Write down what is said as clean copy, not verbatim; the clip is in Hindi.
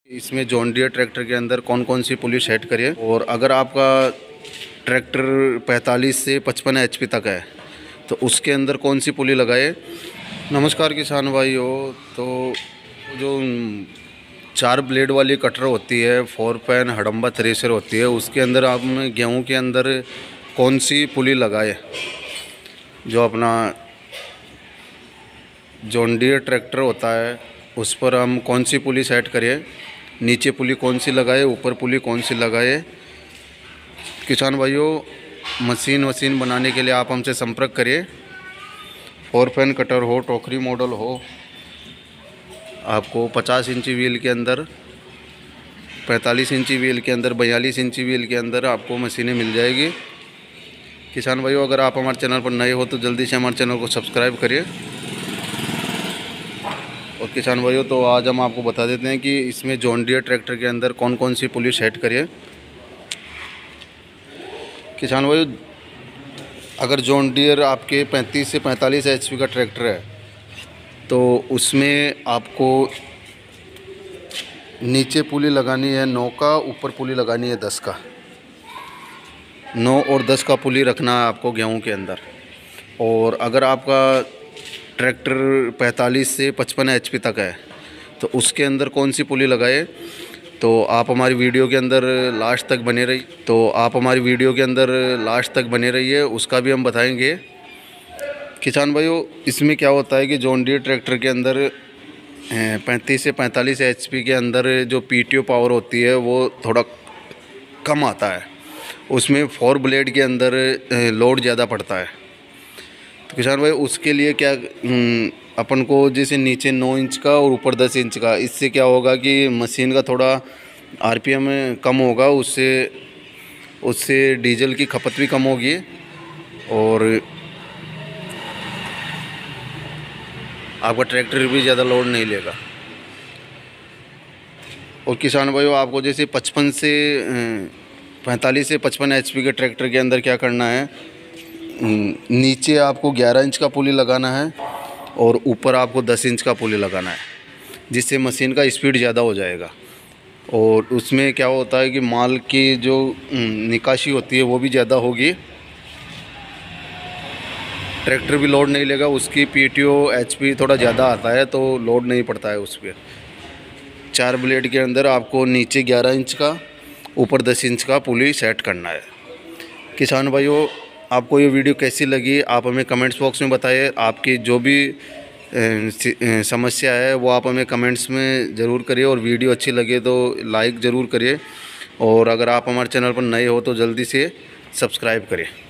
इसमें जॉन डियर ट्रैक्टर के अंदर कौन कौन सी पुली सेट करिए। और अगर आपका ट्रैक्टर 45 से 55 HP तक है तो उसके अंदर कौन सी पुली लगाए। नमस्कार किसान भाइयों। तो जो 4 ब्लेड वाली कटर होती है, 4 पैन हडम्बा थ्रेशर होती है, उसके अंदर आप गेहूं के अंदर कौन सी पुली लगाए। जो अपना जॉन डियर ट्रैक्टर होता है उस पर हम कौन सी पुली सेट करें, नीचे पुली कौन सी लगाए, ऊपर पुली कौन सी लगाए। किसान भाइयों, मशीन बनाने के लिए आप हमसे संपर्क करिए। 4 पैन कटर हो, टोकरी मॉडल हो, आपको 50 इंची व्हील के अंदर, 45 इंची व्हील के अंदर, 42 इंची व्हील के अंदर आपको मशीनें मिल जाएगी। किसान भाइयों, अगर आप हमारे चैनल पर नए हो तो जल्दी से हमारे चैनल को सब्सक्राइब करिए। और किसान भाइयों, तो आज हम आपको बता देते हैं कि इसमें जॉन डियर ट्रैक्टर के अंदर कौन कौन सी पुली सेट करिए। किसान भाइयों, अगर जॉन डियर आपके 35 से 45 HP का ट्रैक्टर है तो उसमें आपको नीचे पुली लगानी है 9 का, ऊपर पुली लगानी है 10 का। 9 और 10 का पुली रखना है आपको गेहूं के अंदर। और अगर आपका ट्रैक्टर 45 से 55 HP तक है तो उसके अंदर कौन सी पुली लगाए, तो आप हमारी वीडियो के अंदर लास्ट तक बने रहिए, उसका भी हम बताएंगे। किसान भाइयों, इसमें क्या होता है कि जॉन डियर ट्रैक्टर के अंदर 35 से 45 HP के अंदर जो PTO पावर होती है वो थोड़ा कम आता है। उसमें 4 ब्लेड के अंदर लोड ज़्यादा पड़ता है। तो किसान भाई, उसके लिए क्या अपन को जैसे नीचे 9 इंच का और ऊपर 10 इंच का, इससे क्या होगा कि मशीन का थोड़ा RPM कम होगा, उससे डीजल की खपत भी कम होगी और आपका ट्रैक्टर भी ज़्यादा लोड नहीं लेगा। और किसान भाइयों, आपको जैसे 45 से 55 HP के ट्रैक्टर के अंदर क्या करना है, नीचे आपको 11 इंच का पुली लगाना है और ऊपर आपको 10 इंच का पुली लगाना है, जिससे मशीन का स्पीड ज़्यादा हो जाएगा। और उसमें क्या होता है कि माल की जो निकासी होती है वो भी ज़्यादा होगी, ट्रैक्टर भी लोड नहीं लेगा, उसकी PTO HP थोड़ा ज़्यादा आता है तो लोड नहीं पड़ता है उस पर। 4 ब्लेड के अंदर आपको नीचे 11 इंच का, ऊपर 10 इंच का पुली सेट करना है। किसान भाइयों, आपको ये वीडियो कैसी लगी आप हमें कमेंट्स बॉक्स में बताइए। आपकी जो भी समस्या है वो आप हमें कमेंट्स में ज़रूर करिए। और वीडियो अच्छी लगे तो लाइक ज़रूर करिए। और अगर आप हमारे चैनल पर नए हो तो जल्दी से सब्सक्राइब करें।